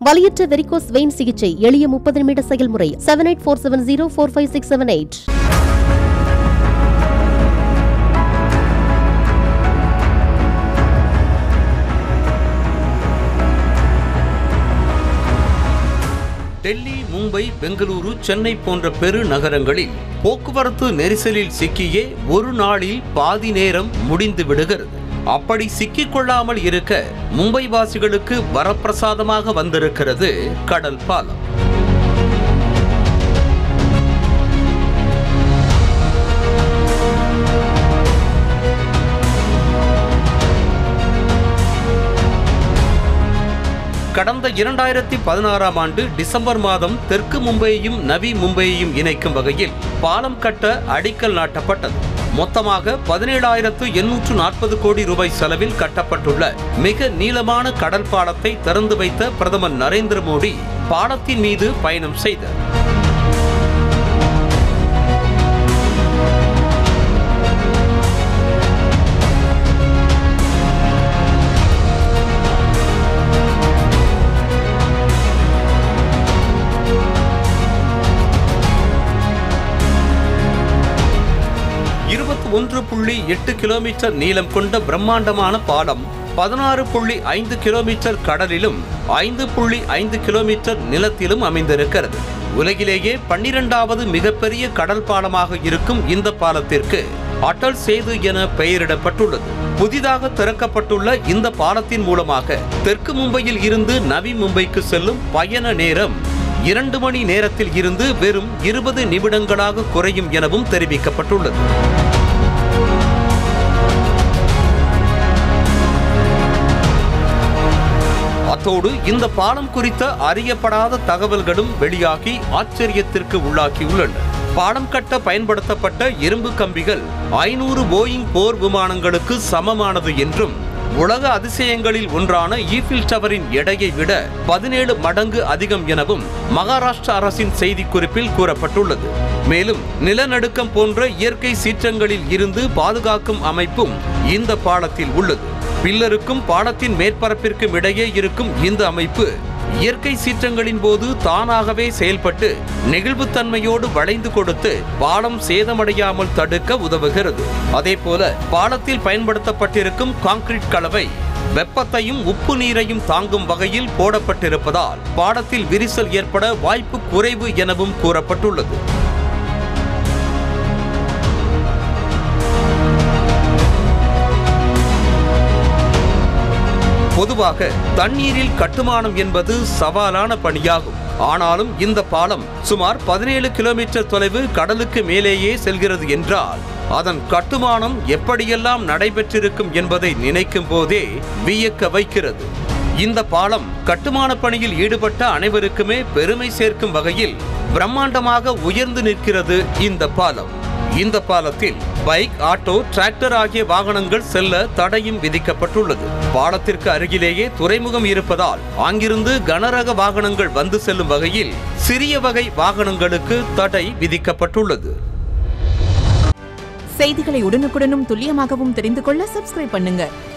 வலியற்ற varicose vein சிகிச்சை எளிய 30 நிமிட செயல்முறை 7847045678. டெல்லி, மும்பை, பெங்களூரு, சென்னை போன்ற பெருநகரங்களில் போக்குவரத்து நெரிசலில் சிக்கியே ஒரு நாளில் பாதி நேரம் முடிந்து விடுகிறது. அப்படி சிக்கிக்கொள்ளாமல் இருக்க மும்பை வாசிகளுக்கு வரப்பிரசாதமாக வந்திருக்கிறது கடல் பாலம். கடந்த 2016ஆம் ஆண்டு டிசம்பர் மாதம் தெற்கு மும்பையையும் நவி மும்பையையும் இணைக்கும் வகையில் பாலம் கட்ட அடிக்கல் நாட்டப்பட்டது. மொத்தமாக 17,840 கோடி ரூபாய் செலவில் கட்டப்பட்டுள்ள மிக நீளமான கடல் பாலத்தை திறந்து வைத்த பிரதமர் நரேந்திர மோடி பாலத்தின் மீது பயணம் செய்தார். .8 கிலோமீட்டர் நீளம் கொண்ட பிரம்மாண்டமான பாலம் 16.5 கிலோமீட்டர் கடலிலும் 5.5 கிலோமீட்டர் நிலத்திலும் அமைந்திருக்கிறது. உலகிலேயே 12வது மிகப்பெரிய கடல் பாலமாக இருக்கும் இந்த பாலத்திற்கு அடல் சேது என பெயரிடப்பட்டுள்ளது. புதிதாக திறக்கப்பட்டுள்ள இந்த பாலத்தின் மூலமாக தெற்கு மும்பையில் இருந்து நவி மும்பைக்கு செல்லும் பயண நேரம் 2 மணி நேரத்தில் இருந்து வெறும் 20 நிமிடங்களாக குறையும் எனவும் தெரிவிக்கப்பட்டுள்ளது. அத்தோடு இந்த பாலம் குறித்த அறியப்படாத தகவல்களும் வெளியாகி ஆச்சரியத்திற்கு உள்ளாக்கியுள்ளன. பாலம் கட்ட பயன்படுத்தப்பட்ட இரும்பு கம்பிகள் 500 போயிங் போர் விமானங்களுக்கு சமமானது என்றும் உலக அதிசயங்களில் ஒன்றான ஈஃபில் டவரின் எடையை விட 17 மடங்கு அதிகம் எனவும் மகாராஷ்டிரா அரசின் செய்திக்குறிப்பில் கூறப்பட்டுள்ளது. மேலும் நிலநடுக்கம் போன்ற இயற்கை சீற்றங்களில் இருந்து பாதுகாக்கும் அமைப்பும் இந்த பாலத்தில் உள்ளது. பில்லருக்கும் பாலத்தின் மேற்பரப்பிற்கும் இடையே இருக்கும் இந்த அமைப்பு இயற்கை சீற்றங்களின் போது தானாகவே செயல்பட்டு நெகிழ்வுத்தன்மையோடு வளைந்து கொடுத்து பாலம் சேதமடையாமல் தடுக்க உதவுகிறது. அதேபோல பாலத்தில் பயன்படுத்தப்பட்டிருக்கும் கான்கிரீட் கலவை வெப்பத்தையும் உப்பு நீரையும் தாங்கும் வகையில் போடப்பட்டிருப்பதால் பாலத்தில் விரிசல் ஏற்பட வாய்ப்பு குறைவு எனவும் கூறப்பட்டுள்ளது. பொதுவாக தண்ணீரில் கட்டுமானம் என்பது சவாலான பணியாகும். ஆனாலும் இந்த பாலம் சுமார் 17 கிலோமீட்டர் தொலைவு கடலுக்கு மேலேயே செல்கிறது என்றால் அதன் கட்டுமானம் எப்படியெல்லாம் நடைபெற்றிருக்கும் என்பதை நினைக்கும் போதே வியக்க வைக்கிறது. இந்த பாலம் கட்டுமான பணியில் ஈடுபட்ட அனைவருக்குமே பெருமை சேர்க்கும் வகையில் பிரம்மாண்டமாக உயர்ந்து நிற்கிறது இந்த பாலம். இந்த பாலத்தில் பைக், ஆட்டோ, டிராக்டர் ஆகிய வாகனங்கள் செல்ல தடையும் விதிக்கப்பட்டுள்ளது. பாலத்திற்கு அருகிலேயே துறைமுகம் இருப்பதால் அங்கிருந்து கனரக வாகனங்கள் வந்து செல்லும் வகையில் சிறிய வகை வாகனங்களுக்கு தடை விதிக்கப்பட்டுள்ளது. செய்திகளை உடனுக்குடனும் துல்லியமாகவும் தெரிந்து கொள்ள சப்ஸ்கிரைப் பண்ணுங்க.